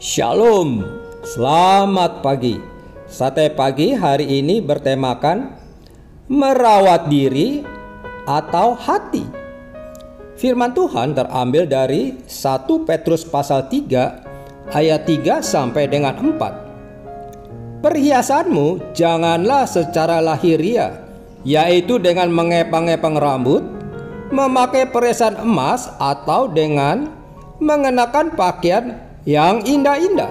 Shalom, selamat pagi. Sate pagi hari ini bertemakan merawat diri atau hati. Firman Tuhan terambil dari 1 Petrus pasal 3 ayat 3 sampai dengan 4. Perhiasanmu janganlah secara lahiriah, yaitu dengan mengepang-epang rambut, memakai perhiasan emas, atau dengan mengenakan pakaian yang indah-indah.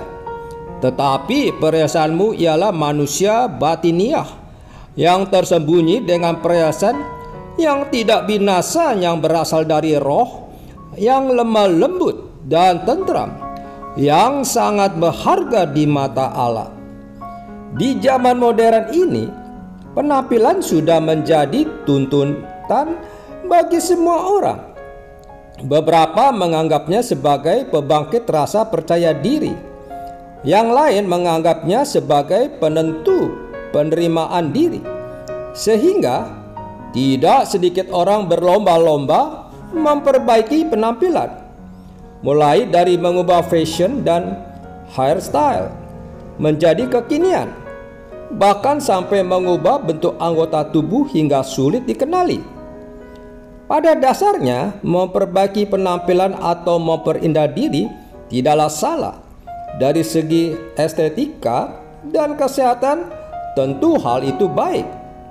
Tetapi perhiasanmu ialah manusia batiniah yang tersembunyi dengan perhiasan yang tidak binasa, yang berasal dari roh yang lemah lembut dan tentram, yang sangat berharga di mata Allah. Di zaman modern ini, penampilan sudah menjadi tuntutan bagi semua orang. Beberapa menganggapnya sebagai pembangkit rasa percaya diri. Yang lain menganggapnya sebagai penentu penerimaan diri. Sehingga tidak sedikit orang berlomba-lomba memperbaiki penampilan. Mulai dari mengubah fashion dan hairstyle menjadi kekinian. Bahkan sampai mengubah bentuk anggota tubuh hingga sulit dikenali. Pada dasarnya, memperbaiki penampilan atau memperindah diri tidaklah salah. Dari segi estetika dan kesehatan, tentu hal itu baik.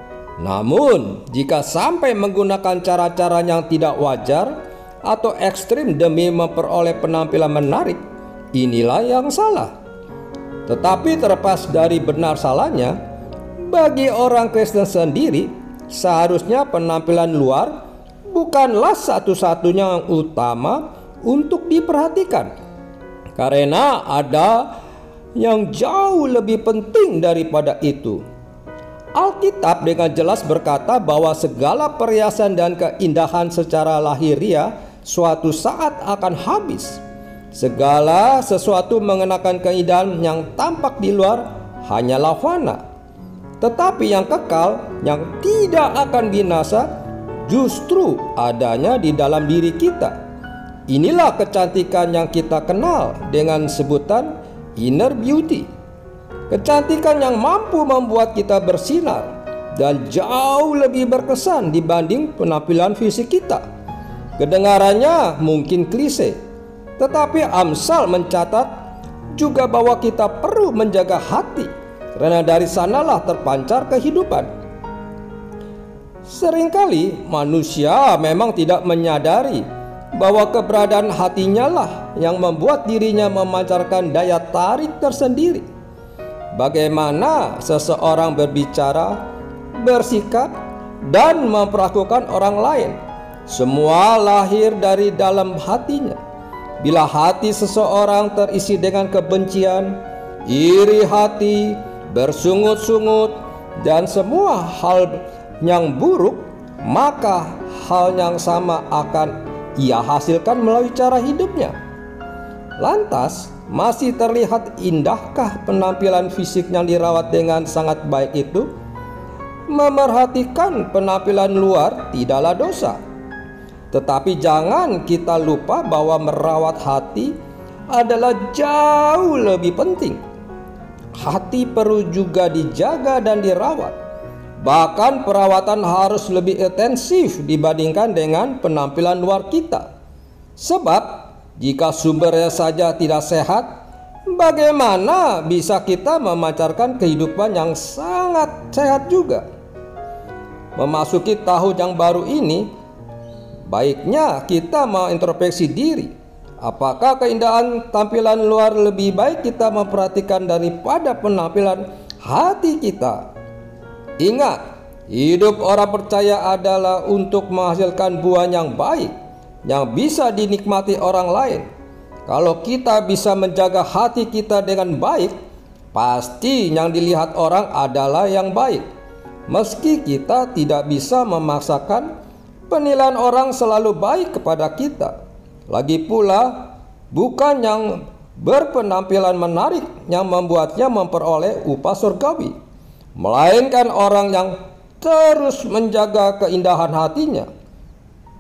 Namun, jika sampai menggunakan cara-cara yang tidak wajar atau ekstrim demi memperoleh penampilan menarik, inilah yang salah. Tetapi terlepas dari benar salahnya, bagi orang Kristen sendiri, seharusnya penampilan luar bukanlah satu-satunya yang utama untuk diperhatikan, karena ada yang jauh lebih penting daripada itu. Alkitab dengan jelas berkata bahwa segala perhiasan dan keindahan secara lahiriah suatu saat akan habis. Segala sesuatu mengenakan keindahan yang tampak di luar hanyalah fana, tetapi yang kekal, yang tidak akan binasa, justru adanya di dalam diri kita. Inilah kecantikan yang kita kenal dengan sebutan inner beauty. Kecantikan yang mampu membuat kita bersinar dan jauh lebih berkesan dibanding penampilan fisik kita. Kedengarannya mungkin klise, tetapi Amsal mencatat juga bahwa kita perlu menjaga hati, karena dari sanalah terpancar kehidupan. Seringkali manusia memang tidak menyadari bahwa keberadaan hatinya lah yang membuat dirinya memancarkan daya tarik tersendiri. Bagaimana seseorang berbicara, bersikap, dan memperlakukan orang lain, semua lahir dari dalam hatinya. Bila hati seseorang terisi dengan kebencian, iri hati, bersungut-sungut, dan semua hal yang buruk, maka hal yang sama akan ia hasilkan melalui cara hidupnya. Lantas, masih terlihat indahkah penampilan fisik yang dirawat dengan sangat baik itu? Memerhatikan penampilan luar tidaklah dosa, tetapi jangan kita lupa bahwa merawat hati adalah jauh lebih penting. Hati perlu juga dijaga dan dirawat. Bahkan perawatan harus lebih intensif dibandingkan dengan penampilan luar kita. Sebab jika sumbernya saja tidak sehat, bagaimana bisa kita memancarkan kehidupan yang sangat sehat juga? Memasuki tahun yang baru ini, baiknya kita mengintrospeksi diri. Apakah keindahan tampilan luar lebih baik kita memperhatikan daripada penampilan hati kita? Ingat, hidup orang percaya adalah untuk menghasilkan buah yang baik, yang bisa dinikmati orang lain. Kalau kita bisa menjaga hati kita dengan baik, pasti yang dilihat orang adalah yang baik. Meski kita tidak bisa memaksakan penilaian orang selalu baik kepada kita. Lagi pula, bukan yang berpenampilan menarik yang membuatnya memperoleh upah surgawi, melainkan orang yang terus menjaga keindahan hatinya.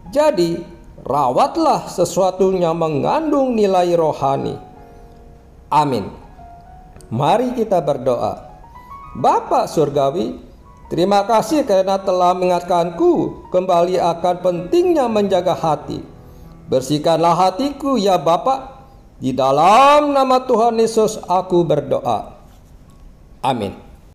Jadi, rawatlah sesuatu yang mengandung nilai rohani. Amin. Mari kita berdoa. Bapa Surgawi, terima kasih karena telah mengingatkanku kembali akan pentingnya menjaga hati. Bersihkanlah hatiku ya Bapa. Di dalam nama Tuhan Yesus aku berdoa. Amin.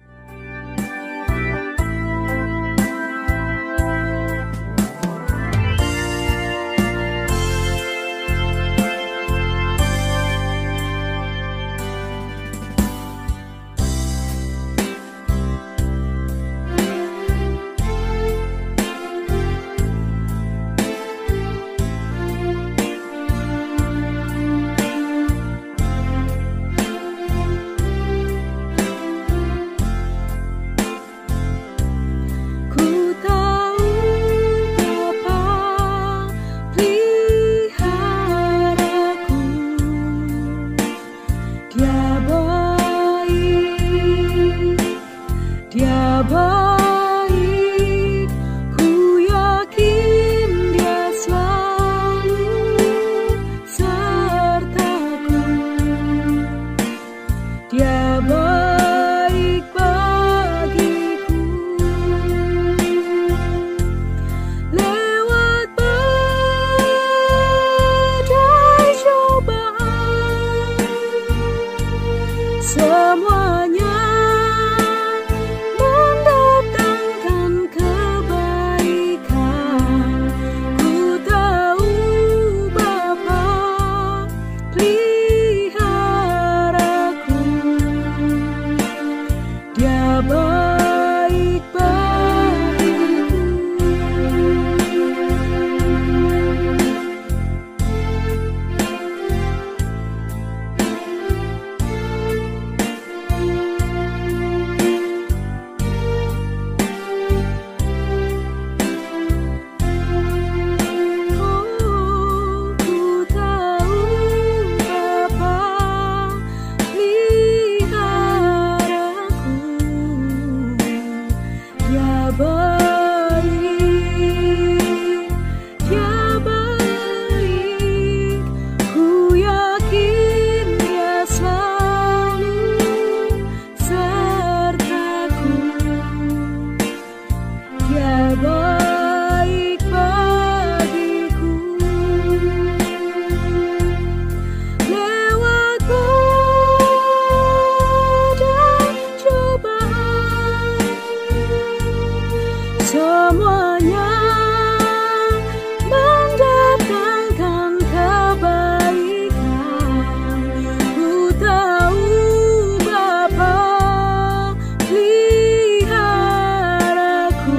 Semuanya mendatangkan kebaikan. Ku tahu Bapa peliharaku, Dia baik bagiku. Baik bagiku, lewat badai cobaan, semuanya mendatangkan kebaikan. Ku tahu Bapa peliharaku,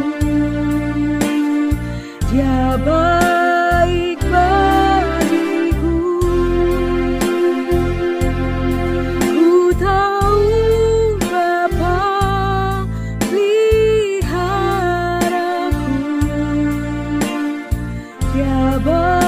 Dia baik bagiku. Ku tahu Bapa peliharaku, Dia baik.